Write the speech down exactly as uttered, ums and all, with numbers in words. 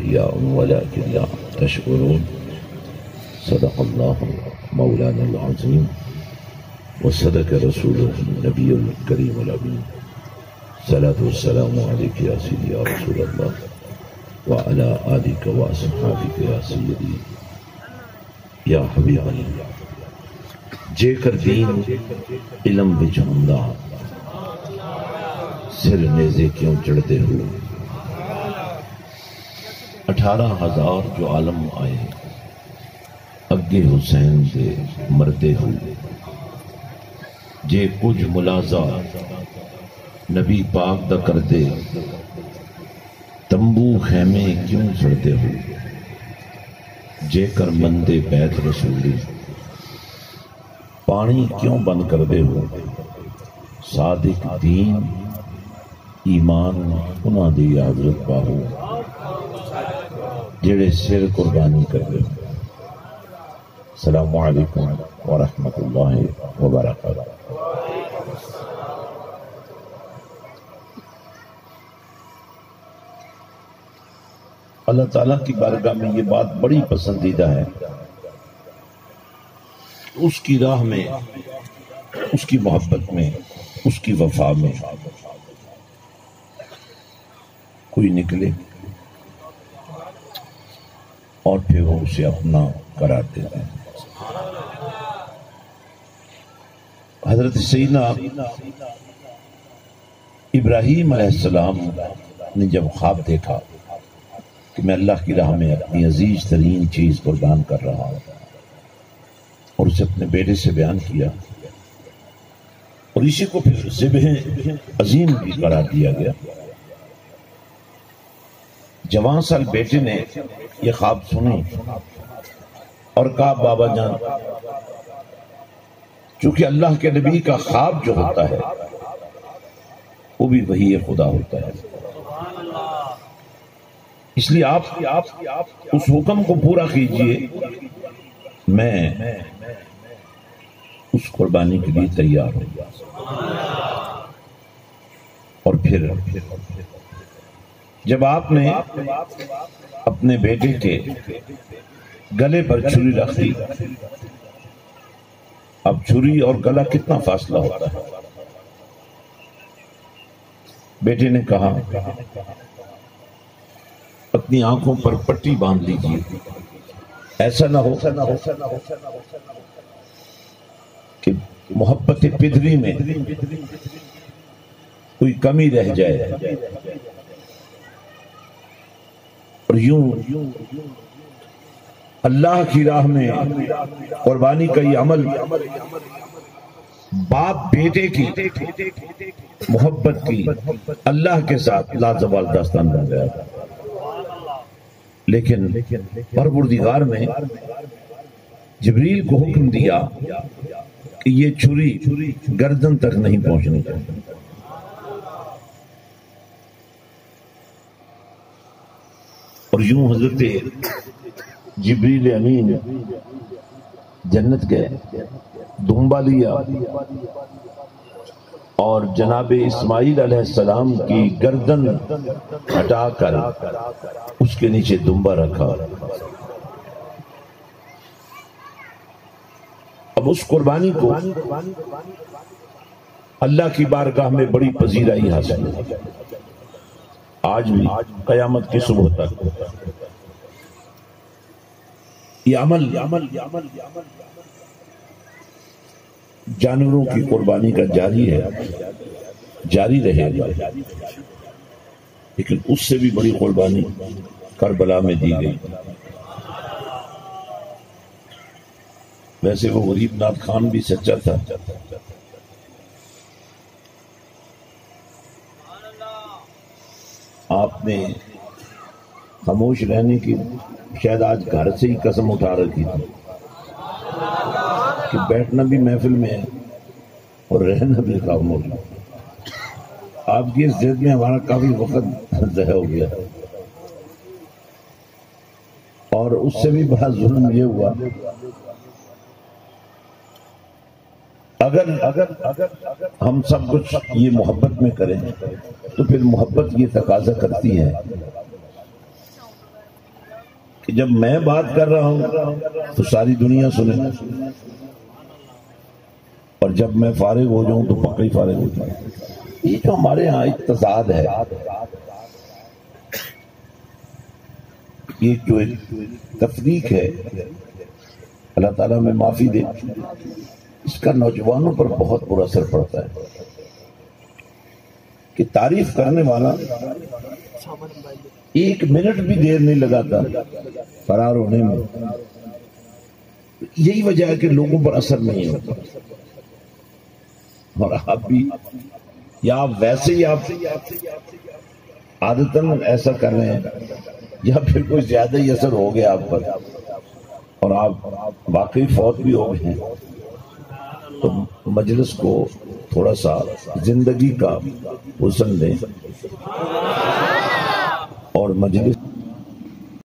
أحياء ولكن لا تشعرون صدق الله مولانا العظيم وصدق رسوله النبي الكريم الأمين صلاة والسلام عليك يا سيدي يا رسول الله وعلى آلك وأصحابك يا سيدي یا حبیب اللہ جے کر دین علم بچ ہوندا سر نیزے کیوں چڑھتے ہو اٹھارہ ہزار جو عالم آئے اگے حسین دے مردے ہو جے کچھ ملازہ نبی پاک دا کر دے تمبو خیمے کیوں سڑتے ہو جے کر مندے بیت رسولی پانی کیوں بند کر دے ہو صادق دین ایمان انہاں دی حضرت باہو جڑے سر قربانی کر دے ہو السلام علیکم ورحمۃ اللہ وبرکاتہ۔ اللہ تعالیٰ کی بارگاہ میں یہ بات بڑی پسندیدہ ہے، اس کی راہ میں، اس کی محبت میں، اس کی وفا میں کوئی نکلے اور پھر وہ اسے اپنا قرار دیتے ہیں۔ حضرت سیدنا ابراہیم علیہ السلام نے جب خواب دیکھا کہ میں اللہ کی راہ میں اپنی عزیز ترین چیز قربان کر رہا ہوں اور اسے اپنے بیٹے سے بیان کیا اور اسی کو پھر ذبح عظیم بھی قرار دیا گیا۔ جوان سال بیٹے نے یہ خواب سنی اور کہا بابا جان چونکہ اللہ کے نبی کا خواب جو ہوتا ہے وہ بھی وحی خدا ہوتا ہے، اس لیے آپ اس حکم کو پورا کیجئے، میں اس قربانی کے لیے تیار ہوں۔ اور پھر جب آپ نے اپنے بیٹے کے گلے پر چھری رکھ دی، اب چھری اور گلا کتنا فاصلہ ہوتا ہے، بیٹے نے کہا اپنی آنکھوں پر پٹی باندھ لیجیے، ایسا نہ ہو کہ محبت پدری میں کوئی کمی رہ جائے اور یوں اللہ کی راہ میں قربانی کا یہ عمل باپ بیٹے کی محبت کی اللہ کے ساتھ لازوال داستان بن گیا۔ لیکن پروردگار نے جبریل کو حکم دیا کہ یہ چھری گردن تک نہیں پہنچنی چاہیے، اور یوں حضرت جبریل امین جنت گئے، دنبا لیا اور جناب اسماعیل علیہ السلام کی گردن ہٹا کر اس کے نیچے دنبا رکھا۔ اب اس قربانی کو اللہ کی بارگاہ میں بڑی پذیرائی حاصل ہے، آج بھی قیامت کی صبح تک یہ عمل جانوروں کی قربانی کا جاری ہے، جاری رہے گا، لیکن اس سے بھی بڑی قربانی کربلا میں دی گئی۔ ویسے وہ غریب ناتھ خان بھی سچا تھا، آپ نے خاموش رہنے کی شاید آج گھر سے ہی قسم اٹھا رکھی تھی کہ بیٹھنا بھی محفل میں ہے اور رہنا بھی خاموش۔ آپ کی اس ضد میں ہمارا کافی وقت ضائع ہو گیا، اور اس سے بھی بڑا ظلم یہ ہوا اگر ہم سب کچھ یہ محبت میں کریں تو پھر محبت یہ تقاضا کرتی ہے کہ جب میں بات کر رہا ہوں تو ساری دنیا سنے، اور جب میں فارغ ہو جاؤں تو پکڑی فارغ ہو جاؤں. یہ جو ہمارے ہاں اقتصاد ہے، یہ جو ایک تفریق ہے، اللہ تعالیٰ میں معافی دے، اس کا نوجوانوں پر بہت برا اثر پڑتا ہے کہ تعریف کرنے والا ایک منٹ بھی دیر نہیں لگاتا فرار ہونے میں. یہی وجہ ہے کہ لوگوں پر اثر نہیں ہوتا. اور آپ بھی یا آپ ویسے ہی آپ عادتاً ایسا کر رہے ہیں، یا پھر کوئی زیادہ ہی اثر ہو گیا آپ پر اور آپ واقعی فوت بھی ہو گئے ہیں، تو مجلس کو تھوڑا سا زندگی کا حسن دیں اور مجلس